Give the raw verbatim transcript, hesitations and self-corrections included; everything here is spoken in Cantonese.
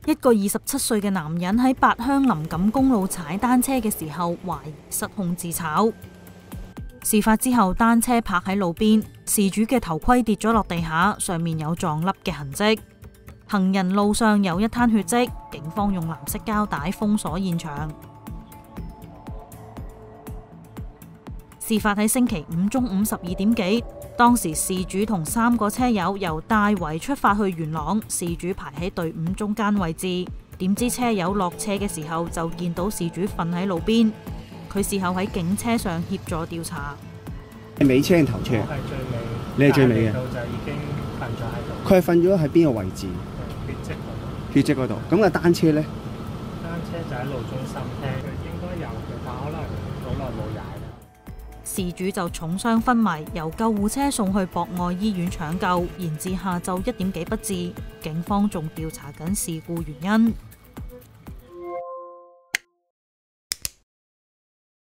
一個二十七歲嘅男人喺八鄉林錦公路踩單車嘅時候，懷疑失控自炒。事發之後，單車泊喺路邊，事主嘅頭盔跌咗落地下，上面有撞凹嘅痕跡。行人路上有一灘血跡，警方用藍色膠帶封鎖現場。事發喺星期五中午十二點幾，當時事主同三個車友由大圍出發去元朗，事主排喺隊伍中間位置。點知車友落斜嘅時候就見到事主瞓喺路邊，佢事後喺警車上協助調查。 係尾車定頭車？ 我係最尾， 你係最尾嘅。 就已經瞓咗喺度。 佢係瞓咗喺邊個位置？ 血跡嗰度。 血跡嗰度。咁啊單車咧？ 單車就喺路中心聽，佢應該有嘅，但可能好耐冇踩啦。 事主就重傷昏迷，由救護車送去博愛醫院搶救，延至下晝一點幾不治。警方仲調查緊事故原因。